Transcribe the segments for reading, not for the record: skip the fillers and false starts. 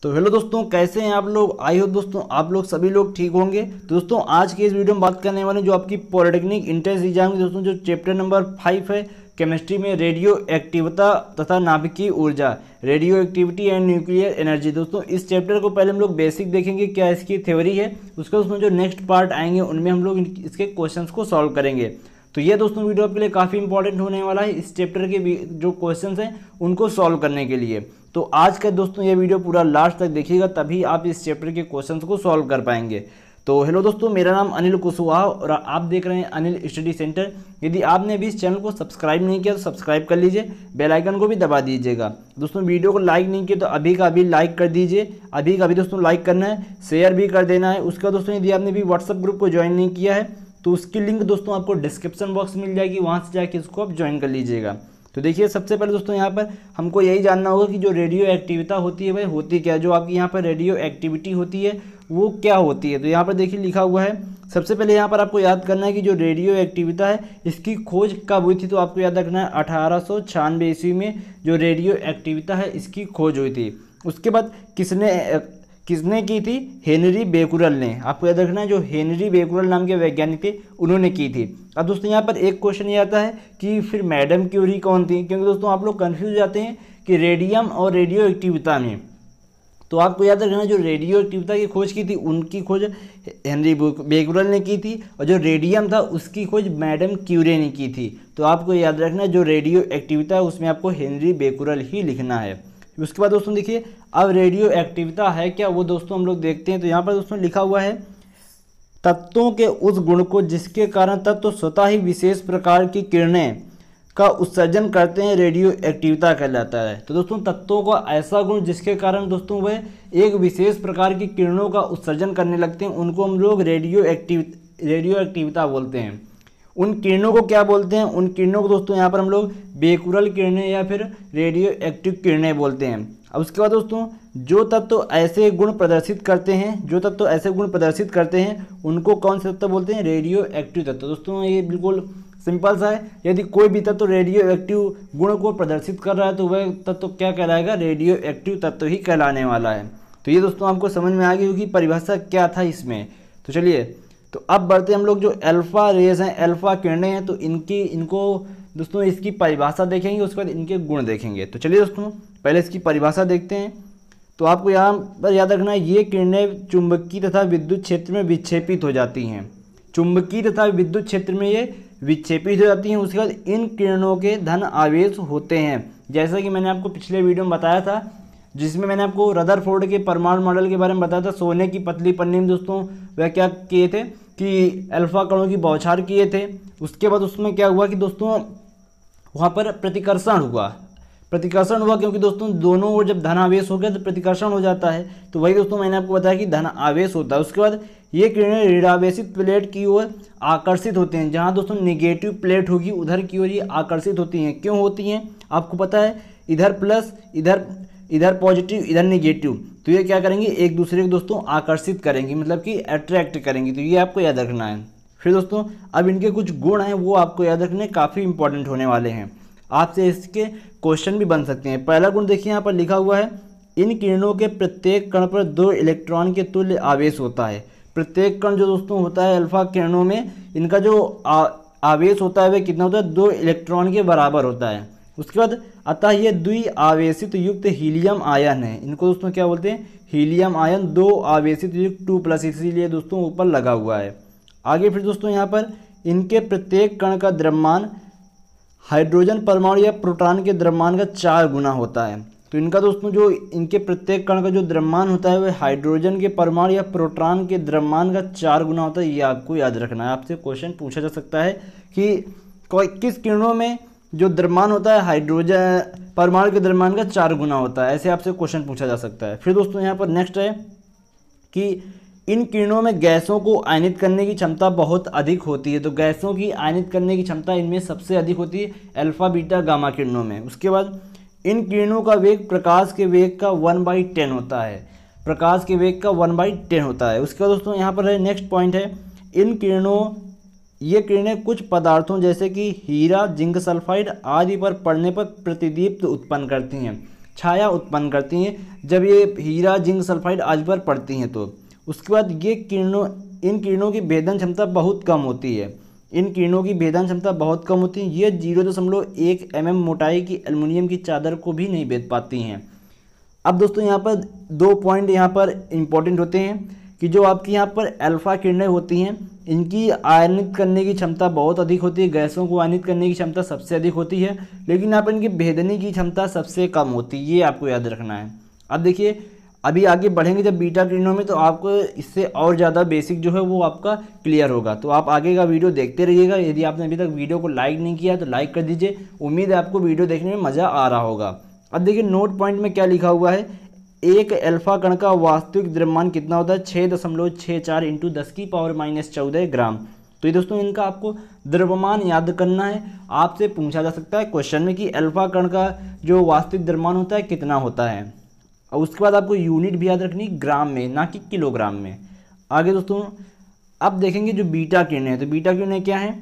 तो हेलो दोस्तों, कैसे हैं आप लोग। आई हो दोस्तों आप लोग सभी लोग ठीक होंगे। तो दोस्तों आज की इस वीडियो में बात करने वाले जो आपकी पॉलिटेक्निक एंट्रेंस एग्जाम की दोस्तों जो चैप्टर नंबर 5 है केमिस्ट्री में रेडियो एक्टिविता तथा नाभिकीय ऊर्जा, radio activity and nuclear energy. दोस्तों इस चैप्टर को पहले हम लोग बेसिक देखेंगे, क्या इसकी थ्योरी है। उसका दोस्तों जो नेक्स्ट पार्ट आएंगे उनमें हम लोग इसके क्वेश्चंस को सॉल्व करेंगे। तो ये दोस्तों वीडियो आपके लिए काफ़ी इंपॉर्टेंट होने वाला है इस चैप्टर के जो क्वेश्चंस हैं उनको सॉल्व करने के लिए। तो आज का दोस्तों ये वीडियो पूरा लास्ट तक देखिएगा, तभी आप इस चैप्टर के क्वेश्चंस को सॉल्व कर पाएंगे। तो हेलो दोस्तों, मेरा नाम अनिल कुशवाहा और आप देख रहे हैं अनिल स्टडी सेंटर। यदि आपने अभी इस चैनल को सब्सक्राइब नहीं किया तो सब्सक्राइब कर लीजिए, बेल आइकन को भी दबा दीजिएगा। दोस्तों वीडियो को लाइक नहीं किया तो अभी का अभी लाइक कर दीजिए, अभी का अभी दोस्तों लाइक करना है, शेयर भी कर देना है। उसका दोस्तों यदि आपने भी व्हाट्सअप ग्रुप को ज्वाइन नहीं किया है तो उसकी लिंक दोस्तों आपको डिस्क्रिप्शन बॉक्स में मिल जाएगी, वहाँ से जाके इसको आप ज्वाइन कर लीजिएगा। तो देखिए सबसे पहले दोस्तों यहाँ पर हमको यही जानना होगा कि जो रेडियो एक्टिविता होती है भाई होती क्या है, जो आपकी यहाँ पर रेडियो एक्टिविटी होती है वो क्या होती है। तो यहाँ पर देखिए लिखा हुआ है, सबसे पहले यहाँ पर आपको याद करना है कि जो रेडियो एक्टिविता है इसकी खोज कब हुई थी। तो आपको याद रखना है 1896 ईस्वी में जो रेडियो एक्टिविता है इसकी खोज हुई थी। उसके बाद किसने की थी, हेनरी बेकुरल ने। आपको याद रखना है जो हेनरी बेकुरल नाम के वैज्ञानिक थे उन्होंने की थी। अब दोस्तों यहाँ पर एक क्वेश्चन ये आता है कि फिर मैडम क्यूरी कौन थी, क्योंकि दोस्तों आप लोग कंफ्यूज हो जाते हैं कि रेडियम और रेडियो एक्टिविता में। तो आपको याद रखना जो रेडियो एक्टिविता की खोज की थी उनकी खोज हेनरी बेकुरल ने की थी, और जो रेडियम था उसकी खोज मैडम क्यूरी ने की थी। तो आपको याद रखना जो रेडियो एक्टिविता है उसमें आपको हेनरी बेकुरल ही लिखना है। उसके बाद दोस्तों देखिए अब रेडियो एक्टिविता है क्या, वो दोस्तों हम लोग देखते हैं। तो यहाँ पर दोस्तों लिखा हुआ है तत्वों के उस गुण को जिसके कारण तत्व स्वतः ही विशेष प्रकार की किरणें का उत्सर्जन करते हैं रेडियो एक्टिविता कहलाता है। तो दोस्तों तत्वों का ऐसा गुण जिसके कारण दोस्तों वह एक विशेष प्रकार की किरणों का उत्सर्जन करने लगते हैं उनको हम लोग रेडियो एक्टिविता बोलते हैं। उन किरणों को क्या बोलते हैं, उन किरणों को दोस्तों यहाँ पर हम लोग बेकुरल किरणें या फिर रेडियो एक्टिव किरणें बोलते हैं। अब उसके बाद दोस्तों जो तत्व ऐसे गुण प्रदर्शित करते हैं उनको कौन से तत्व बोलते हैं, रेडियो एक्टिव तत्व। दोस्तों ये बिल्कुल सिंपल सा है, यदि कोई भी तत्व रेडियो एक्टिव गुण को प्रदर्शित कर रहा है तो वह तत्व क्या कहलाएगा, रेडियो एक्टिव तत्व ही कहलाने वाला है। तो ये दोस्तों आपको समझ में आ गई होगी परिभाषा क्या था इसमें। तो चलिए तो अब बढ़ते हम लोग जो अल्फा रेज हैं, अल्फा किरणें हैं, तो इनको दोस्तों इसकी परिभाषा देखेंगे, उसके बाद इनके गुण देखेंगे। तो चलिए दोस्तों पहले इसकी परिभाषा देखते हैं। तो आपको यहाँ पर याद रखना है ये किरणें चुंबकीय तथा विद्युत क्षेत्र में विक्षेपित हो जाती हैं, चुंबकीय तथा विद्युत क्षेत्र में ये विक्षेपित हो जाती हैं। उसके बाद इन किरणों के धन आवेश होते हैं, जैसा कि मैंने आपको पिछले वीडियो में बताया था जिसमें मैंने आपको रदरफोर्ड के परमाणु मॉडल के बारे में बताया था। सोने की पतली पन्नी में दोस्तों वह क्या किए थे कि अल्फा कणों की बौछार किए थे। उसके बाद उसमें क्या हुआ कि दोस्तों वहाँ पर प्रतिकर्षण हुआ क्योंकि दोस्तों दोनों ओर जब धन आवेश हो गया तो प्रतिकर्षण हो जाता है। तो वही दोस्तों मैंने आपको बताया कि धन आवेश होता है। उसके बाद ये किरणें ऋणावेशित प्लेट की ओर आकर्षित होते हैं, जहाँ दोस्तों नेगेटिव प्लेट होगी उधर की ओर ये आकर्षित होती हैं। क्यों होती हैं आपको पता है, इधर प्लस इधर पॉजिटिव इधर नेगेटिव, तो ये क्या करेंगे एक दूसरे को दोस्तों आकर्षित करेंगी, मतलब कि अट्रैक्ट करेंगी। तो ये आपको याद रखना है। फिर दोस्तों अब इनके कुछ गुण हैं वो आपको याद रखने काफ़ी इंपॉर्टेंट होने वाले हैं, आपसे इसके क्वेश्चन भी बन सकते हैं। पहला गुण देखिए यहाँ पर लिखा हुआ है इन किरणों के प्रत्येक कण पर 2 इलेक्ट्रॉन के तुल्य आवेश होता है। प्रत्येक कण जो दोस्तों होता है अल्फा किरणों में, इनका जो आवेश होता है वह कितना होता है, 2 इलेक्ट्रॉन के बराबर होता है। उसके बाद अतः ये द्विआवेशित युक्त हीलियम आयन है, इनको दोस्तों क्या बोलते हैं, हीलियम आयन 2 आवेशित युक्त 2+, इसीलिए दोस्तों ऊपर लगा हुआ है। आगे फिर दोस्तों यहाँ पर इनके प्रत्येक कण का द्रव्यमान हाइड्रोजन परमाणु या प्रोटॉन के द्रव्यमान का 4 गुना होता है। तो इनका दोस्तों जो इनके प्रत्येक कण का जो द्रव्यमान होता है वह हाइड्रोजन के परमाणु या प्रोटॉन के द्रव्यमान का 4 गुना होता है। ये आपको याद रखना है, आपसे क्वेश्चन पूछा जा सकता है कि किस किरणों में जो द्रव्यमान होता है हाइड्रोजन परमाणु के द्रव्यमान का 4 गुना होता है, ऐसे आपसे क्वेश्चन पूछा जा सकता है। फिर दोस्तों यहाँ पर नेक्स्ट है कि इन किरणों में गैसों को आयनित करने की क्षमता बहुत अधिक होती है। तो गैसों की आयनित करने की क्षमता इनमें सबसे अधिक होती है अल्फा बीटा गामा किरणों में। उसके बाद इन किरणों का वेग प्रकाश के वेग का 1/10 होता है, प्रकाश के वेग का 1/10 होता है। उसके बाद दोस्तों यहाँ पर है नेक्स्ट पॉइंट है ये किरणें कुछ पदार्थों जैसे कि हीरा, जिंक सल्फाइड आदि पर पड़ने पर प्रतिदीप्त उत्पन्न करती हैं। छाया उत्पन्न करती हैं जब ये हीरा जिंक सल्फाइड आज पर पड़ती हैं। तो उसके बाद इन किरणों की भेदन क्षमता बहुत कम होती है। इन किरणों की भेदन क्षमता बहुत कम होती है। ये 0.1 mm मोटाई की एल्युमिनियम की चादर को भी नहीं भेद पाती हैं। अब दोस्तों यहाँ पर 2 पॉइंट यहाँ पर इम्पोर्टेंट होते हैं कि जो आपकी यहाँ पर अल्फ़ा किरणें होती हैं इनकी आयनित करने की क्षमता बहुत अधिक होती है, गैसों को आयनित करने की क्षमता सबसे अधिक होती है, लेकिन यहाँ पर इनकी भेदने की क्षमता सबसे कम होती है। ये आपको याद रखना है। अब देखिए अभी आगे बढ़ेंगे जब बीटा किरणों में, तो आपको इससे और ज़्यादा बेसिक जो है वो आपका क्लियर होगा। तो आप आगे का वीडियो देखते रहिएगा। यदि आपने अभी तक वीडियो को लाइक नहीं किया तो लाइक कर दीजिए। उम्मीद है आपको वीडियो देखने में मज़ा आ रहा होगा। अब देखिए नोट पॉइंट में क्या लिखा हुआ है, एक अल्फा कण का वास्तविक द्रव्यमान कितना होता है, 6.64 × 10⁻⁻14 ग्राम। तो ये दोस्तों इनका आपको द्रव्यमान याद करना है। आपसे पूछा जा सकता है क्वेश्चन में कि अल्फा कण का जो वास्तविक द्रव्यमान होता है कितना होता है। और उसके बाद आपको यूनिट भी याद रखनी ग्राम में, ना कि किलोग्राम में। आगे दोस्तों अब देखेंगे जो बीटा किरणें हैं। तो बीटा किरणें क्या हैं,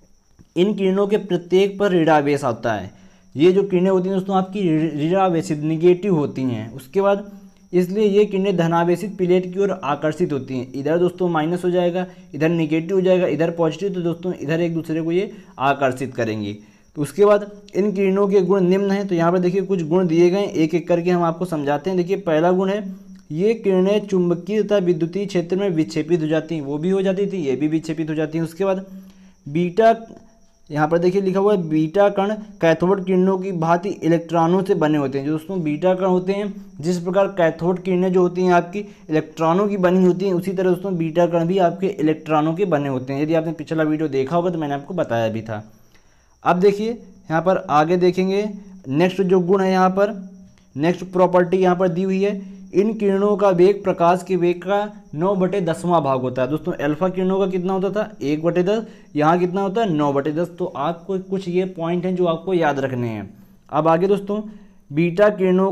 इन किरणों के प्रत्येक पर ऋणावेश आता है। ये जो किरणें होती हैं दोस्तों आपकी ऋणावेशित निगेटिव होती हैं। उसके बाद इसलिए ये किरणें धनावेशित प्लेट की ओर आकर्षित होती हैं। इधर दोस्तों माइनस हो जाएगा, इधर निगेटिव हो जाएगा, इधर पॉजिटिव, तो दोस्तों इधर एक दूसरे को ये आकर्षित करेंगी। तो उसके बाद इन किरणों के गुण निम्न हैं। तो यहाँ पर देखिए कुछ गुण दिए गए, एक एक करके हम आपको समझाते हैं। देखिए पहला गुण है, ये किरणें चुंबकीय तथा विद्युतीय क्षेत्र में विक्षेपित हो जाती हैं। वो भी हो जाती थी, ये भी विक्षेपित हो जाती हैं। उसके बाद बीटा, यहाँ पर देखिए लिखा हुआ है बीटा कण कैथोड किरणों की भांति इलेक्ट्रॉनों से बने होते हैं। जो दोस्तों बीटा कण होते हैं, जिस प्रकार कैथोड किरणें जो होती हैं आपकी इलेक्ट्रॉनों की बनी होती हैं, उसी तरह दोस्तों बीटा कण भी आपके इलेक्ट्रॉनों के बने होते हैं। यदि आपने पिछला वीडियो देखा होगा तो मैंने आपको बताया भी था। अब देखिए यहाँ पर आगे देखेंगे नेक्स्ट जो गुण है, यहाँ पर नेक्स्ट प्रॉपर्टी यहाँ पर दी हुई है, इन किरणों का वेग प्रकाश के वेग का 9/10वां भाग होता है। दोस्तों अल्फा किरणों का कितना होता था, 1/10, यहाँ कितना होता है 9/10। तो आपको कुछ ये पॉइंट हैं जो आपको याद रखने हैं। अब आगे दोस्तों बीटा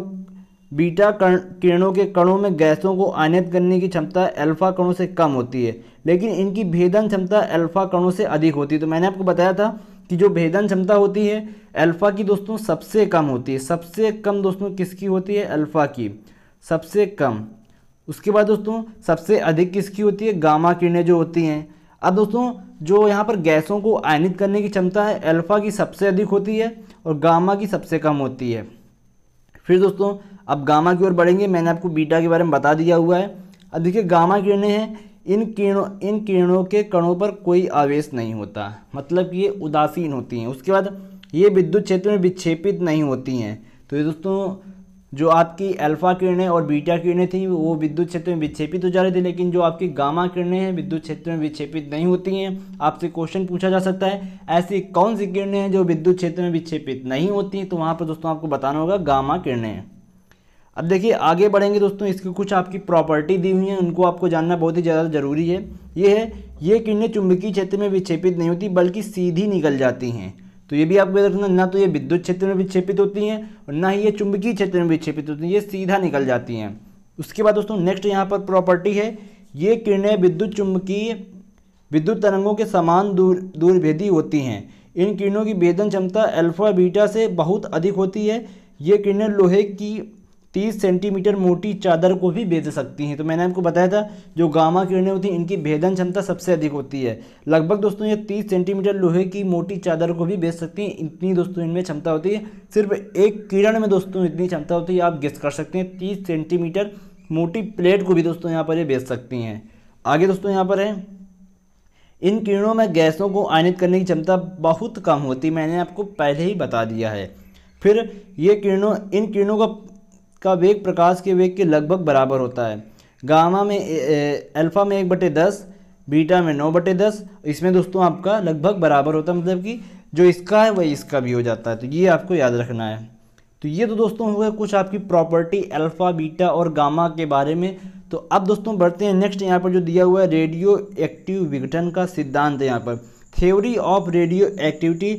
किरणों के कणों में गैसों को आयनित करने की क्षमता अल्फा कणों से कम होती है, लेकिन इनकी भेदन क्षमता अल्फा कणों से अधिक होती है। तो मैंने आपको बताया था कि जो भेदन क्षमता होती है अल्फा की दोस्तों सबसे कम होती है। सबसे कम दोस्तों किसकी होती है, अल्फा की सबसे कम। उसके बाद दोस्तों सबसे अधिक किसकी होती है, गामा किरणें जो होती हैं। अब दोस्तों जो यहाँ पर गैसों को आयनित करने की क्षमता है अल्फा की सबसे अधिक होती है और गामा की सबसे कम होती है। फिर दोस्तों अब गामा की ओर बढ़ेंगे। मैंने आपको बीटा के बारे में बता दिया हुआ है। अब देखिए गामा किरणें हैं, इन किरणों के कणों पर कोई आवेश नहीं होता, मतलब ये उदासीन होती हैं। उसके बाद ये विद्युत क्षेत्र में विक्षेपित नहीं होती हैं। तो ये दोस्तों जो आपकी अल्फा किरणें और बीटा किरणें थी वो विद्युत क्षेत्र में विक्षेपित हो जा रही थी, लेकिन जो आपकी गामा किरणें हैं विद्युत क्षेत्र में विक्षेपित नहीं होती हैं। आपसे क्वेश्चन पूछा जा सकता है ऐसी कौन सी किरणें हैं जो विद्युत क्षेत्र में विक्षेपित नहीं होती, तो वहाँ पर दोस्तों आपको बताना होगा गामा किरणें। अब देखिए आगे बढ़ेंगे दोस्तों, इसकी कुछ आपकी प्रॉपर्टी दी हुई हैं, उनको आपको जानना बहुत ही ज़्यादा ज़रूरी है। ये किरणें चुंबकीय क्षेत्र में विक्षेपित नहीं होती बल्कि सीधी निकल जाती हैं। तो ये भी आपको याद रखना, ना तो ये विद्युत क्षेत्र में विक्षेपित होती हैं और ना ही ये चुंबकीय क्षेत्र में विक्षेपित होती हैं, ये सीधा निकल जाती हैं। उसके बाद दोस्तों नेक्स्ट यहाँ पर प्रॉपर्टी है, ये किरणें विद्युत तरंगों के समान दूरभेदी होती हैं। इन किरणों की भेदन क्षमता अल्फा बीटा से बहुत अधिक होती है। ये किरणें लोहे की 30 सेंटीमीटर मोटी चादर को भी भेद सकती हैं। तो मैंने आपको बताया था जो गामा किरणें होती हैं इनकी भेदन क्षमता सबसे अधिक होती है। लगभग दोस्तों ये 30 सेंटीमीटर लोहे की मोटी चादर को भी भेद सकती हैं। इतनी दोस्तों इनमें क्षमता होती है। सिर्फ एक किरण में दोस्तों इतनी क्षमता होती है, आप गेस कर सकते हैं। 30 सेंटीमीटर मोटी प्लेट को भी दोस्तों यहाँ पर ये भेज सकती हैं। आगे दोस्तों यहाँ पर है, इन किरणों में गैसों को आयनित करने की क्षमता बहुत कम होती है, मैंने आपको पहले ही बता दिया है। फिर इन किरणों का वेग प्रकाश के वेग के लगभग बराबर होता है। गामा में अल्फा में 1/10, बीटा में 9/10, इसमें दोस्तों आपका लगभग बराबर होता है, मतलब कि जो इसका है वही इसका भी हो जाता है। तो ये आपको याद रखना है। तो ये तो दोस्तों हुआ कुछ आपकी प्रॉपर्टी अल्फा बीटा और गामा के बारे में। तो अब दोस्तों बढ़ते हैं नेक्स्ट, यहाँ पर जो दिया हुआ है रेडियो एक्टिव विघटन का सिद्धांत है। यहाँ पर theory of radio activity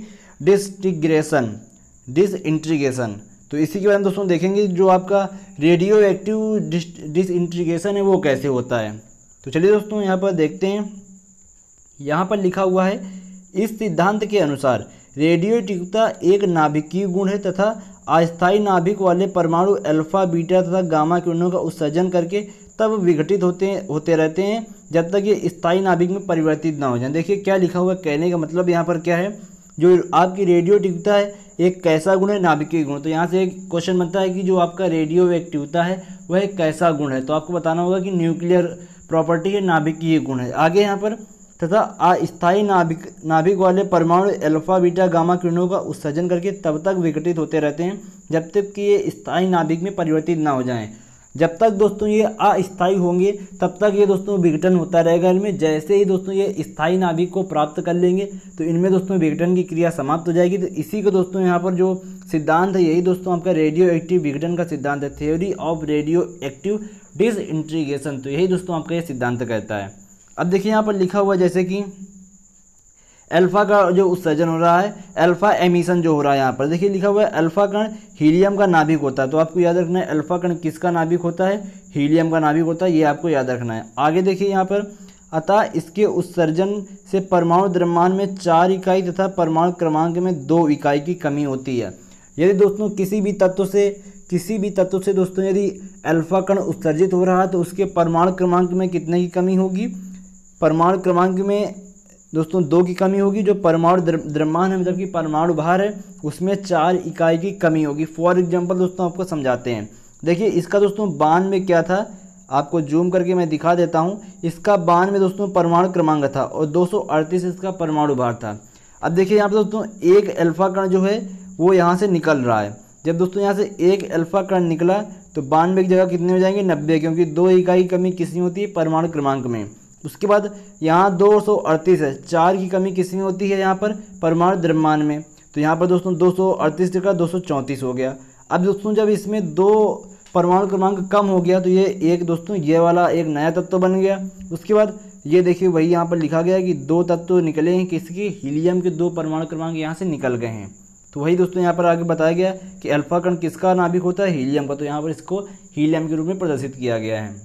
disintegration. तो इसी के बारे में दोस्तों देखेंगे जो आपका रेडियो एक्टिव डिसइंटीग्रेशन है वो कैसे होता है। तो चलिए दोस्तों यहाँ पर देखते हैं। यहाँ पर लिखा हुआ है, इस सिद्धांत के अनुसार रेडियोएक्टिवता एक नाभिकीय गुण है तथा अस्थायी नाभिक वाले परमाणु अल्फा बीटा तथा गामा किरणों का उत्सर्जन करके तब विघटित होते रहते हैं जब तक ये स्थायी नाभिक में परिवर्तित ना हो जाए। देखिए क्या लिखा हुआ है, कहने का मतलब यहाँ पर क्या है, जो आपकी रेडियो एक्टिविटी है एक कैसा गुण है, नाभिकीय गुण। तो यहाँ से एक क्वेश्चन बनता है कि जो आपका रेडियो एक्टिविटी है वह एक कैसा गुण है, तो आपको बताना होगा कि न्यूक्लियर प्रॉपर्टी है, नाभिकीय गुण है। आगे यहाँ पर तथा अस्थायी नाभिक वाले परमाणु अल्फा बीटा गामा किरणों का उत्सर्जन करके तब तक विघटित होते रहते हैं जब तक कि ये स्थायी नाभिक में परिवर्तित ना हो जाएं। जब तक दोस्तों ये अस्थायी होंगे तब तक ये दोस्तों विघटन होता रहेगा इनमें। जैसे ही दोस्तों ये स्थायी नाभिक को प्राप्त कर लेंगे तो इनमें दोस्तों विघटन की क्रिया समाप्त हो जाएगी। तो इसी को दोस्तों यहाँ पर जो सिद्धांत है यही दोस्तों आपका रेडियो एक्टिव विघटन का सिद्धांत है, theory of radio active disintegration. तो यही दोस्तों आपका ये सिद्धांत कहता है। अब देखिए यहाँ पर लिखा हुआ जैसे कि अल्फा का जो उत्सर्जन हो रहा है, अल्फा एमिशन जो हो रहा है, यहाँ पर देखिए लिखा हुआ है अल्फा कण हीलियम का नाभिक होता है। तो आपको याद रखना है अल्फा कण किसका नाभिक होता है, हीलियम का नाभिक होता है, ये आपको याद रखना है। आगे देखिए यहाँ पर अतः इसके उत्सर्जन से परमाणु द्रव्यमान में 4 इकाई तथा परमाणु क्रमांक में 2 इकाई की कमी होती है। यदि दोस्तों किसी भी तत्व से दोस्तों यदि अल्फा कण उत्सर्जित हो रहा है तो उसके परमाणु क्रमांक में कितने की कमी होगी, परमाणु क्रमांक में दोस्तों 2 की कमी होगी। जो परमाणु द्रव्यमान है मतलब कि परमाणु भार है उसमें 4 इकाई की कमी होगी। फॉर एग्जांपल दोस्तों आपको समझाते हैं। देखिए इसका दोस्तों बान में क्या था, आपको जूम करके मैं दिखा देता हूँ। इसका बान में दोस्तों परमाणु क्रमांक था और 238 इसका परमाणु भार था। अब देखिए यहाँ पर दोस्तों एक अल्फा कण जो है वो यहाँ से निकल रहा है। जब दोस्तों यहाँ से एक अल्फा कण निकला तो 92 की जगह कितने हो जाएंगे 90, क्योंकि 2 इकाई कमी किसमें होती है, परमाणु क्रमांक में। उसके बाद यहाँ 238 है, 4 की कमी किसमें होती है, यहाँ पर परमाणु द्रव्यमान में। तो यहाँ पर दोस्तों 238 जगह 234 हो गया। अब दोस्तों जब इसमें 2 परमाणु क्रमांक कम हो गया तो ये एक दोस्तों ये वाला एक नया तत्व बन गया। उसके बाद ये देखिए वही यहाँ पर लिखा गया है कि 2 तत्व निकले हैं किसके, हीलियम के 2 परमाणु क्रमांक यहाँ से निकल गए हैं। तो वही दोस्तों यहाँ पर आगे बताया गया कि अल्फा कण किसका नाभिक होता है, हीलियम का। तो यहाँ पर इसको हीलियम के रूप में प्रदर्शित किया गया है।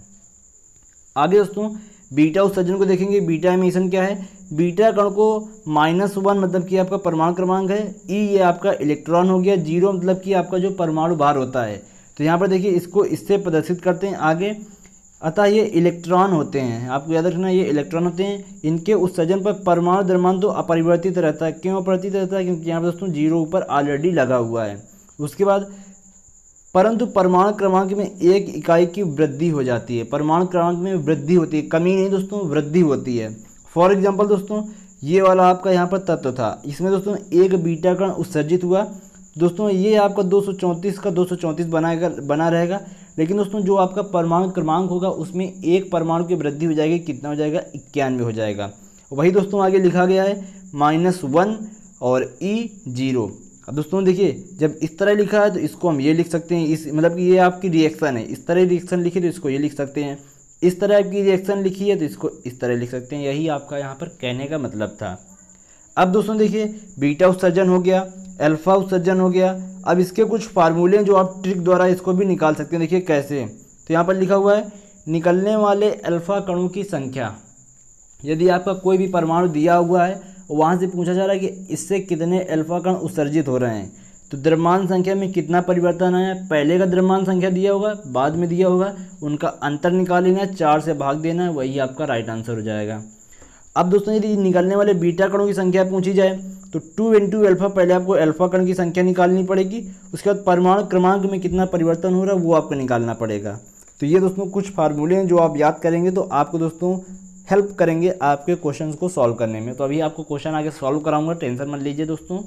आगे दोस्तों बीटा उत्सर्जन को देखेंगे। बीटा एमिशन क्या है, बीटा कण को -1 मतलब कि आपका परमाणु क्रमांक है, ई ये आपका इलेक्ट्रॉन हो गया, 0 मतलब कि आपका जो परमाणु भार होता है। तो यहाँ पर देखिए इसको इससे प्रदर्शित करते हैं आगे। अतः ये इलेक्ट्रॉन होते हैं, आपको याद रखना ये इलेक्ट्रॉन होते हैं। इनके उत्सर्जन पर परमाणु द्रव्यमान तो अपरिवर्तित रहता है। क्यों अपरिवर्तित रहता है, क्योंकि यहाँ पर दोस्तों 0 ऊपर ऑलरेडी लगा हुआ है। उसके बाद परंतु परमाणु क्रमांक में 1 इकाई की वृद्धि हो जाती है। परमाणु क्रमांक में वृद्धि होती है, कमी नहीं दोस्तों, वृद्धि होती है। फॉर एग्जांपल दोस्तों ये वाला आपका यहाँ पर तत्व था, इसमें दोस्तों एक बीटा कण उत्सर्जित हुआ। दोस्तों ये आपका 234 का 234 बना रहेगा, लेकिन दोस्तों जो आपका परमाणु क्रमांक होगा उसमें 1 परमाणु की वृद्धि हो जाएगी, कितना हो जाएगा 91 हो जाएगा। वही दोस्तों आगे लिखा गया है -1 और E0। अब दोस्तों देखिए जब इस तरह लिखा है तो इसको हम ये लिख सकते हैं, इस मतलब कि ये आपकी रिएक्शन है, इस तरह रिएक्शन लिखी तो इसको ये लिख सकते हैं, इस तरह की रिएक्शन लिखी है तो इसको इस तरह लिख सकते हैं। यही आपका यहाँ पर कहने का मतलब था। अब दोस्तों देखिए बीटा उत्सर्जन हो गया, अल्फा उत्सर्जन हो गया। अब इसके कुछ फार्मूले जो आप ट्रिक द्वारा इसको भी निकाल सकते हैं। देखिए कैसे, तो यहाँ पर लिखा हुआ है निकलने वाले अल्फा कणों की संख्या। यदि आपका कोई भी परमाणु दिया हुआ है वहाँ से पूछा जा रहा है कि इससे कितने अल्फा कण उत्सर्जित हो रहे हैं, तो द्रव्यमान संख्या में कितना परिवर्तन आया। पहले का द्रव्यमान संख्या दिया होगा, बाद में दिया होगा, उनका अंतर निकालेना है, 4 से भाग देना है, वही आपका राइट आंसर हो जाएगा। अब दोस्तों यदि निकलने वाले बीटा कणों की संख्या पूछी जाए तो 2 × अल्फा, पहले आपको अल्फा कण की संख्या निकालनी पड़ेगी। उसके बाद परमाणु क्रमांक में कितना परिवर्तन हो रहा है वो आपको निकालना पड़ेगा। तो ये दोस्तों कुछ फार्मूले हैं जो आप याद करेंगे तो आपको दोस्तों हेल्प करेंगे आपके क्वेश्चंस को सॉल्व करने में। तो अभी आपको क्वेश्चन आगे सॉल्व कराऊंगा, टेंशन मत लीजिए दोस्तों।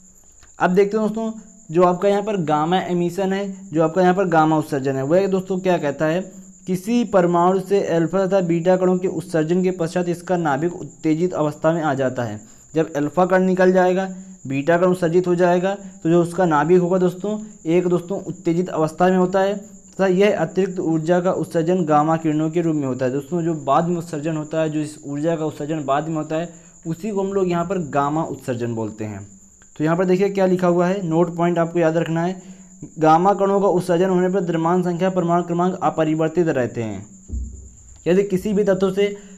अब देखते हैं दोस्तों जो आपका यहाँ पर गामा एमिशन है, जो आपका यहाँ पर गामा उत्सर्जन है, वह दोस्तों क्या कहता है, किसी परमाणु से अल्फा तथा बीटा कणों के उत्सर्जन के पश्चात इसका नाभिक उत्तेजित अवस्था में आ जाता है। जब अल्फा कण निकल जाएगा, बीटा कण उत्सर्जित हो जाएगा, तो जो उसका नाभिक होगा दोस्तों एक दोस्तों उत्तेजित अवस्था में होता है तथा यह अतिरिक्त ऊर्जा का उत्सर्जन गामा किरणों के रूप में होता है। दोस्तों जो बाद में उत्सर्जन होता है, जो इस ऊर्जा का उत्सर्जन बाद में होता है, उसी को हम लोग यहाँ पर गामा उत्सर्जन बोलते हैं। तो यहाँ पर देखिए क्या लिखा हुआ है, नोट पॉइंट आपको याद रखना है। गामा कणों का उत्सर्जन होने पर द्रव्यमान संख्या परमाणु क्रमांक अपरिवर्तित रहते हैं। यदि किसी भी तत्व से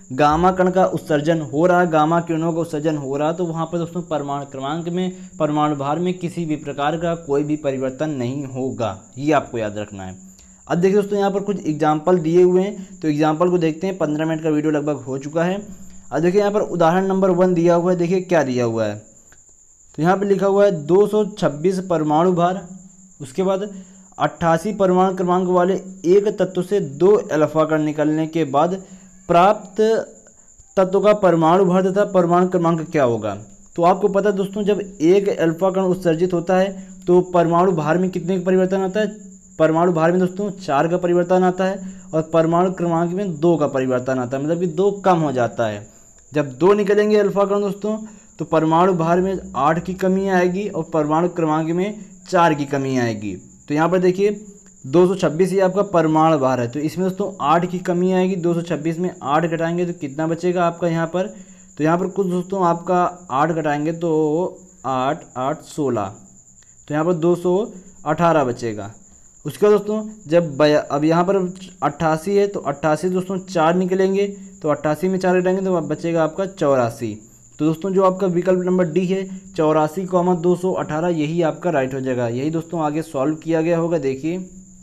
गामा कण का उत्सर्जन हो रहा है, गामा किरणों का उत्सर्जन हो रहा है, तो वहाँ पर दोस्तों परमाणु क्रमांक में, परमाणु भार में किसी भी प्रकार का कोई भी परिवर्तन नहीं होगा, ये आपको याद रखना है। अब देखिए दोस्तों यहाँ पर कुछ एग्जाम्पल दिए हुए हैं, तो एग्जाम्पल को देखते हैं। 15 मिनट का वीडियो लगभग हो चुका है। अब देखिए यहाँ पर उदाहरण नंबर 1 दिया हुआ है। देखिए क्या दिया हुआ है, तो यहाँ पर लिखा हुआ है 226 परमाणु भार, उसके बाद 88 परमाणु क्रमांक वाले एक तत्व से 2 अल्फा कण निकलने के बाद प्राप्त तत्व का परमाणु भार तथा परमाणु क्रमांक क्या होगा। तो आपको पता है दोस्तों, जब एक अल्फा कण उत्सर्जित होता है तो परमाणु भार में कितने का परिवर्तन आता है, परमाणु भार में दोस्तों 4 का परिवर्तन आता है, और परमाणु क्रमांक में 2 का परिवर्तन आता है, मतलब कि 2 कम हो जाता है। जब 2 निकलेंगे अल्फा कण दोस्तों, तो परमाणु भार में 8 की कमी आएगी और परमाणु क्रमांक में 4 की कमी आएगी। तो यहाँ पर देखिए 226 ये आपका परमाणु भार है, तो इसमें दोस्तों 8 की कमी आएगी। 226 में 8 घटाएंगे तो कितना बचेगा आपका यहाँ पर, तो यहाँ पर कुछ दोस्तों आपका 8 घटाएंगे तो 8 8 16, तो यहाँ पर 218 बचेगा। उसके बाद दोस्तों जब अब यहाँ पर 88 है, तो 88 दोस्तों 4 निकलेंगे, तो 88 में 4 घटाएंगे तो बचेगा आपका 84। तो दोस्तों जो आपका विकल्प नंबर डी है 84,218, यही आपका राइट हो जाएगा। यही दोस्तों आगे सॉल्व किया गया होगा। देखिए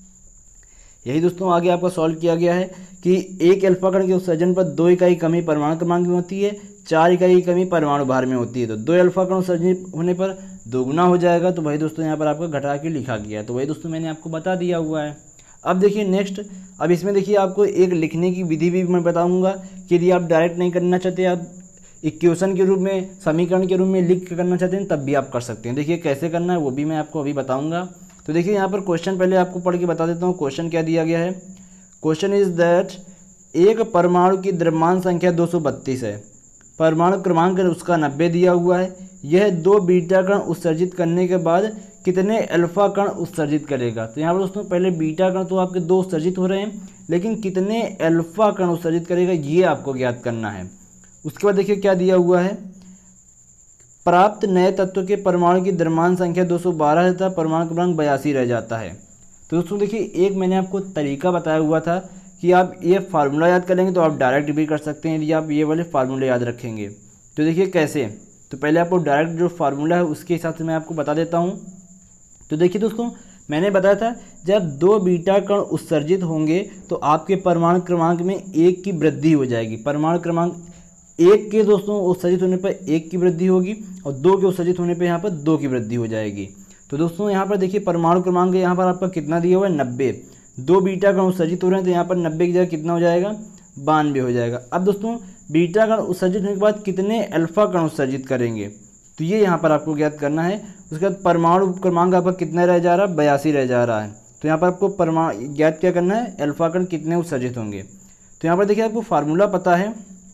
यही दोस्तों आगे आपका सॉल्व किया गया है कि एक अल्फा कण के उत्सर्जन पर 2 इकाई कमी परमाणु क्रमांक में होती है, 4 इकाई कमी परमाणु भार में होती है। तो 2 अल्फा कण उत्सर्जित होने पर 2 गुना हो जाएगा। तो वही दोस्तों यहाँ पर आपका घटा के लिखा गया है, तो वही दोस्तों मैंने आपको बता दिया हुआ है। अब देखिए नेक्स्ट, अब इसमें देखिए आपको एक लिखने की विधि भी मैं बताऊँगा कि यदि आप डायरेक्ट नहीं करना चाहते, आप इक्वेशन के रूप में, समीकरण के रूप में लिख के करना चाहते हैं, तब भी आप कर सकते हैं। देखिए कैसे करना है वो भी मैं आपको अभी बताऊंगा। तो देखिए यहाँ पर क्वेश्चन पहले आपको पढ़ के बता देता हूँ। क्वेश्चन क्या दिया गया है, क्वेश्चन इज दैट एक परमाणु की द्रव्यमान संख्या 232 है, परमाणु क्रमांक उसका 90 दिया हुआ है। यह 2 बीटा कण उत्सर्जित करने के बाद कितने अल्फा कण उत्सर्जित करेगा। तो यहाँ पर दोस्तों पहले बीटा कण तो आपके 2 उत्सर्जित हो रहे हैं, लेकिन कितने अल्फा कण उत्सर्जित करेगा ये आपको ज्ञात करना है। उसके बाद देखिए क्या दिया हुआ है, प्राप्त नए तत्व के परमाणु की द्रव्यमान संख्या 212 तथा परमाणु क्रमांक 82 रह जाता है। तो दोस्तों देखिए एक मैंने आपको तरीका बताया हुआ था कि आप ये फार्मूला याद करेंगे तो आप डायरेक्ट भी कर सकते हैं, यदि आप ये वाले फार्मूले याद रखेंगे। तो देखिए कैसे, तो पहले आपको डायरेक्ट जो फार्मूला है उसके हिसाब से मैं आपको बता देता हूँ। तो देखिए दोस्तों मैंने बताया था जब 2 बीटा कण उत्सर्जित होंगे तो आपके परमाणु क्रमांक में 1 की वृद्धि हो जाएगी। परमाणु क्रमांक 1 के दोस्तों उत्सर्जित होने पर 1 की वृद्धि होगी और 2 के उत्सर्जित होने पर यहाँ पर 2 की वृद्धि हो जाएगी। तो दोस्तों यहाँ पर देखिए परमाणु क्रमांक यहाँ पर आपका कितना दिया हुआ है, 90। 2 बीटा कण उत्सर्जित हो रहे हैं तो यहाँ पर 90 की जगह कितना हो जाएगा, 92 हो जाएगा। अब दोस्तों बीटा कण उत्सर्जित होने के बाद कितने अल्फा कण उत्सर्जित करेंगे, तो ये यहाँ पर आपको ज्ञात करना है। उसके बाद परमाणु क्रमांक आपका कितना रह जा रहा है, 82 रह जा रहा है। तो यहाँ पर आपको परमाणु ज्ञात क्या करना है, अल्फा कण कितने उत्सर्जित होंगे। तो यहाँ पर देखिए आपको फार्मूला पता है,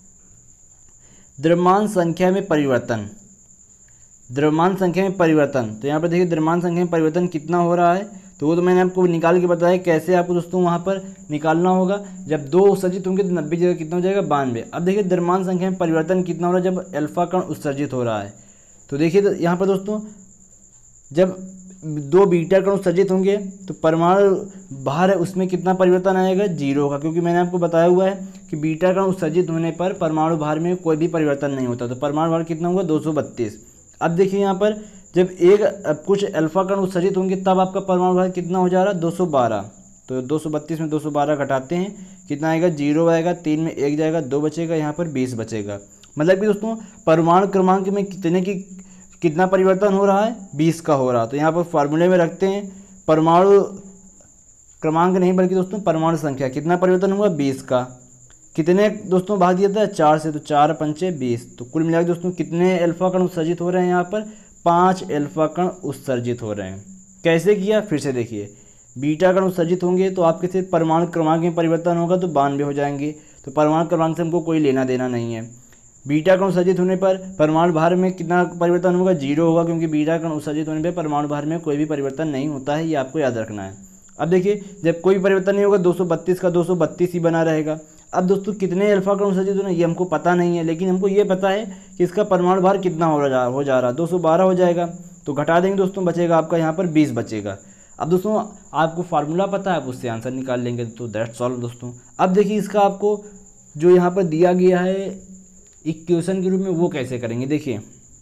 द्रव्यमान संख्या में परिवर्तन, द्रव्यमान संख्या में परिवर्तन। तो यहाँ पर देखिए द्रव्यमान संख्या में परिवर्तन कितना हो रहा है, तो वो तो मैंने आपको निकाल के बताया कैसे आपको दोस्तों वहाँ पर निकालना होगा। जब 2 उत्सर्जित होंगे तो 90 जगह कितना हो जाएगा, 92। अब देखिए द्रव्यमान संख्या में परिवर्तन कितना हो रहा है जब अल्फा कण उत्सर्जित हो रहा है। तो देखिए तो यहाँ पर दोस्तों जब 2 बीटा कण उत्सर्जित होंगे तो परमाणु भार है उसमें कितना परिवर्तन आएगा, 0 होगा, क्योंकि मैंने आपको बताया हुआ है कि बीटा कण उत्सर्जित होने पर परमाणु भार में कोई भी परिवर्तन नहीं होता। तो परमाणु भार कितना होगा, 232। अब देखिए यहाँ पर जब कुछ अल्फा कण उत्सर्जित होंगे तब आपका परमाणु भार कितना हो जा रहा है, 212। तो 232 में 212 घटाते हैं कितना आएगा, 0 आएगा, 3 में 1 जाएगा, 2 बचेगा, यहाँ पर 20 बचेगा। मतलब कि दोस्तों परमाणु क्रमांक में कितना परिवर्तन हो रहा है, 20 का हो रहा है। तो यहाँ पर फार्मूले में रखते हैं परमाणु क्रमांक नहीं बल्कि दोस्तों परमाणु संख्या, कितना परिवर्तन हुआ, 20 का। कितने दोस्तों भाग दिया था, 4 से, तो 4 पंचे 20। तो कुल मिलाकर दोस्तों कितने अल्फा कण उत्सर्जित हो रहे हैं, यहाँ पर 5 अल्फा कण उत्सर्जित हो रहे हैं। कैसे किया, फिर से देखिए, बीटा कण उत्सर्जित होंगे तो आपके से परमाणु क्रमांक में परिवर्तन होगा तो 92 हो जाएंगे। तो परमाणु क्रमांक से हमको कोई लेना देना नहीं है। बीटा कण उत्सर्जित होने पर परमाणु भार में कितना परिवर्तन होगा, 0 होगा, क्योंकि बीटा कण उत्सर्जित होने पर परमाणु भार में कोई भी परिवर्तन नहीं होता है, ये आपको याद रखना है। अब देखिए जब कोई परिवर्तन नहीं होगा 232 का 232 ही बना रहेगा। अब दोस्तों कितने अल्फा कण उत्सर्जित हो रहे हैं ये हमको पता नहीं है, लेकिन हमको ये पता है कि इसका परमाणु भार कितना हो जा रहा है, 212 हो जाएगा। तो घटा देंगे दोस्तों, बचेगा आपका यहाँ पर 20 बचेगा। अब दोस्तों आपको फार्मूला पता है, आप उससे आंसर निकाल लेंगे, तो दैट्स ऑल दोस्तों। अब देखिए इसका आपको जो यहाँ पर दिया गया है इक्वेशन के रूप में वो कैसे करेंगे। देखिए,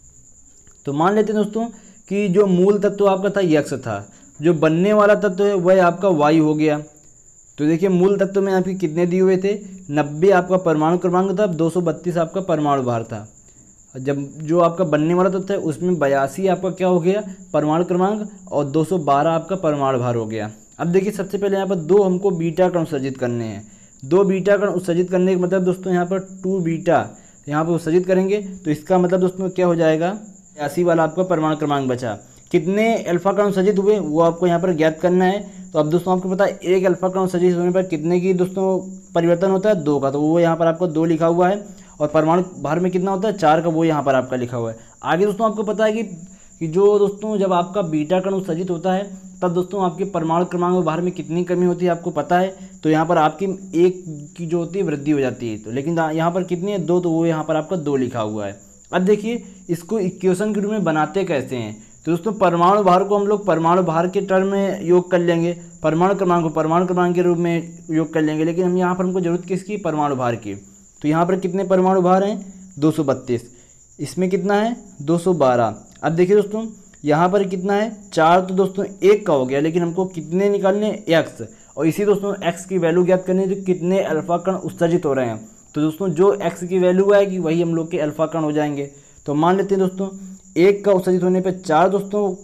तो मान लेते हैं दोस्तों कि जो मूल तत्व आपका था x था, जो बनने वाला तत्व है वह आपका y हो गया। तो देखिए मूल तत्व में आपके कितने दिए हुए थे, 90 आपका परमाणु क्रमांक था, 232 आपका परमाणु भार था। जब जो आपका बनने वाला तत्व है उसमें 82 आपका क्या हो गया परमाणु क्रमांक और 212 आपका परमाणु भार हो गया। अब देखिए सबसे पहले यहाँ पर दो हमको बीटा कण उत्सर्जित करने हैं। दो बीटा कण उत्सर्जित करने का मतलब दोस्तों यहाँ पर 2 बीटा यहाँ पर उत्सर्जित करेंगे, तो इसका मतलब दोस्तों क्या हो जाएगा, 82 वाला आपका परमाणु क्रमांक बचा। कितने अल्फा कण उत्सर्जित हुए वो आपको यहाँ पर ज्ञात करना है। तो अब दोस्तों आपको पता है एक अल्फा कण उत्सर्जित होने पर कितने की दोस्तों परिवर्तन होता है, 2 का, तो वो यहाँ पर आपको 2 लिखा हुआ है। और परमाणु भार में कितना होता है, 4 का, वो यहाँ पर आपका लिखा हुआ है। आगे दोस्तों आपको पता है कि जो दोस्तों जब आपका बीटा कण उत्सर्जित होता है तब दोस्तों आपके परमाणु क्रमांक और भार में कितनी कमी होती है आपको पता है। तो यहाँ पर आपकी 1 की जो होती है वृद्धि हो जाती है, तो लेकिन यहाँ पर कितनी है, 2, तो वो यहाँ पर आपका 2 लिखा हुआ है। अब देखिए इसको इक्वेशन के रूप में बनाते कैसे हैं। तो दोस्तों परमाणु भार को हम लोग परमाणु भार के टर्म में योग कर लेंगे, परमाणु क्रमांक को परमाणु क्रमांक के रूप में योग कर लेंगे, लेकिन हम यहाँ पर हमको जरूरत किसकी, परमाणु भार की। तो यहाँ पर कितने परमाणु भार हैं, 232, इसमें कितना है 212। अब देखिए दोस्तों यहाँ पर कितना है 4, तो दोस्तों 1 का हो गया, लेकिन हमको कितने निकालने, x, और इसी दोस्तों x की वैल्यू ज्ञात करनी है जो कितने अल्फा कण उत्सर्जित हो रहे हैं। तो दोस्तों जो x की वैल्यू आएगी वही हम लोग के अल्फा कण हो जाएंगे। तो मान लेते हैं दोस्तों 1 का उत्सर्जित होने पर 4, दोस्तों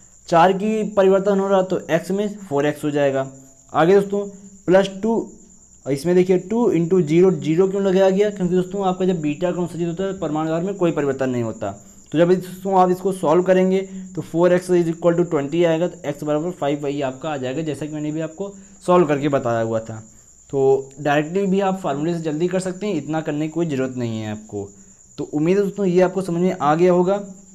4 की परिवर्तन हो रहा, तो x में 4x हो जाएगा। आगे दोस्तों +2, और इसमें देखिए 2 × 0, 0 क्यों लगाया गया, क्योंकि दोस्तों आपका जब बीटा कण उत्सर्जित होता है परमाणु भार में कोई परिवर्तन नहीं होता। तो जब दोस्तों आप इसको सॉल्व करेंगे तो 4x = 20 आएगा, तो x = 5 वही आपका आ जाएगा, जैसा कि मैंने भी आपको सॉल्व करके बताया हुआ था। तो डायरेक्टली भी आप फार्मूले से जल्दी कर सकते हैं, इतना करने की कोई ज़रूरत नहीं है आपको। तो उम्मीद है दोस्तों ये आपको समझ में आ गया होगा।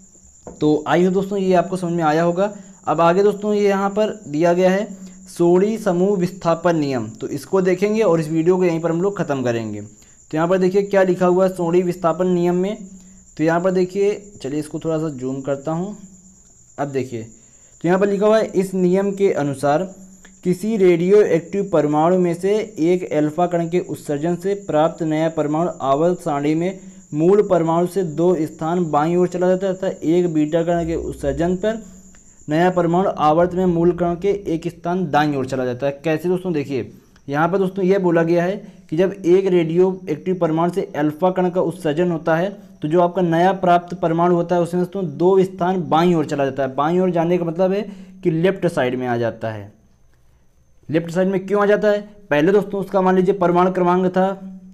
तो आई हो दोस्तों ये आपको समझ में आया होगा। अब आगे दोस्तों ये यहाँ पर दिया गया है सोडी समूह विस्थापन नियम, तो इसको देखेंगे और इस वीडियो को यहीं पर हम लोग ख़त्म करेंगे। तो यहाँ पर देखिए क्या लिखा हुआ है सोडी विस्थापन नियम में। तो यहाँ पर देखिए, चलिए इसको थोड़ा सा जूम करता हूँ। अब देखिए तो यहाँ पर लिखा हुआ है इस नियम के अनुसार किसी रेडियो एक्टिव परमाणु में से एक अल्फा कण के उत्सर्जन से प्राप्त नया परमाणु आवर्त सारणी में मूल परमाणु से 2 स्थान बाईं ओर चला जाता है तथा एक बीटा कण के उत्सर्जन पर नया परमाणु आवर्त में मूल कण के एक स्थान दाईं ओर चला जाता है। कैसे दोस्तों, देखिए यहाँ पर दोस्तों यह बोला गया है कि जब एक रेडियो एक्टिव परमाणु से अल्फा कण का उत्सर्जन होता है तो जो आपका नया प्राप्त परमाणु होता है उसमें दोस्तों 2 स्थान बाईं ओर चला जाता है। बाईं ओर जाने का मतलब है कि लेफ्ट साइड में आ जाता है। लेफ्ट साइड में क्यों आ जाता है, पहले दोस्तों उसका मान लीजिए परमाणु क्रमांक था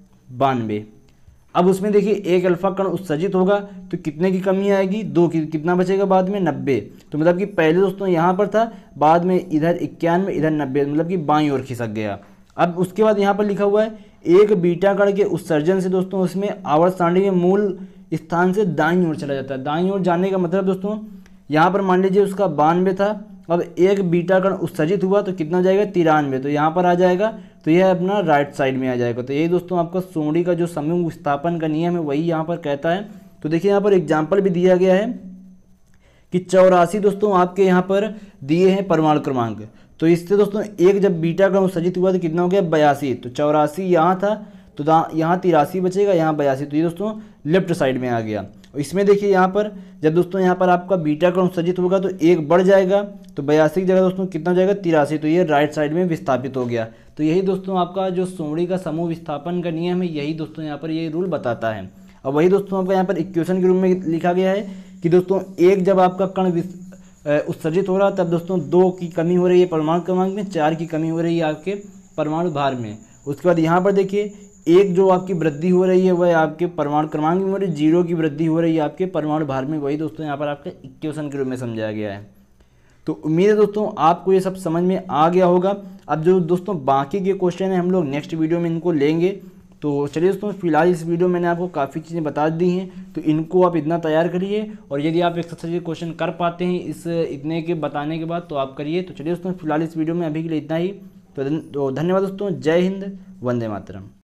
92, अब उसमें देखिए एक अल्फा कण उत्सर्जित होगा तो कितने की कमी आएगी, 2 की, कितना बचेगा बाद में 90। तो मतलब कि पहले दोस्तों यहाँ पर था, बाद में इधर 91, इधर 90, मतलब कि बाईं ओर खिसक गया। अब उसके बाद यहाँ पर लिखा हुआ है एक बीटा कण के उत्सर्जन से दोस्तों उसमें आवर्त सारणी में मूल स्थान से दाईं ओर चला जाता है। दाईं ओर जाने का मतलब दोस्तों यहाँ पर मान लीजिए उसका 92 था, अब एक बीटा कण उत्सर्जित हुआ तो कितना जाएगा 93, तो यहाँ पर आ जाएगा, तो यह अपना राइट साइड में आ जाएगा। तो यही दोस्तों आपका सोडी का जो समूह विस्थापन का नियम है वही यहाँ पर कहता है। तो देखिए यहाँ पर एग्जाम्पल भी दिया गया है कि 84 दोस्तों आपके यहाँ पर दिए हैं परमाणु क्रमांक। तो इससे दोस्तों एक जब बीटा कण उत्सर्जित हुआ तो कितना हो गया 82, तो 84 यहाँ था तो यहाँ 83 बचेगा, यहाँ 82, तो ये दोस्तों लेफ्ट साइड में आ गया। और इसमें देखिए यहाँ पर जब दोस्तों यहाँ पर आपका बीटा कण उत्सर्जित होगा तो एक बढ़ जाएगा, तो 82 की जगह दोस्तों कितना हो जाएगा 83, तो ये राइट साइड में विस्थापित हो गया। तो यही दोस्तों आपका जो सोडी का समूह विस्थापन का नियम है यही दोस्तों यहाँ पर ये रूल बताता है। और वही दोस्तों आपका यहाँ पर इक्वेशन के रूप में लिखा गया है कि दोस्तों एक जब आपका कण उत्सर्जित हो रहा है तब दोस्तों 2 की कमी हो रही है परमाणु क्रमांक में, 4 की कमी हो रही है आपके परमाणु भार में। उसके बाद यहाँ पर देखिए एक जो आपकी वृद्धि हो रही है वह आपके परमाणु क्रमांक में हो रही है, 0 की वृद्धि हो रही है आपके परमाणु भार में। वही दोस्तों यहाँ पर आपके इक्वेशन के रूप में समझाया गया है। तो उम्मीद है दोस्तों आपको ये सब समझ में आ गया होगा। अब जो दोस्तों बाकी के क्वेश्चन हैं हम लोग नेक्स्ट वीडियो में इनको लेंगे। तो चलिए दोस्तों फिलहाल इस वीडियो में मैंने आपको काफ़ी चीज़ें बता दी हैं, तो इनको आप इतना तैयार करिए, और यदि आप एक्सरसाइज क्वेश्चन कर पाते हैं इस इतने के बताने के बाद तो आप करिए। तो चलिए दोस्तों फिलहाल इस वीडियो में अभी के लिए इतना ही। तो धन्यवाद दोस्तों, जय हिंद, वंदे मातरम।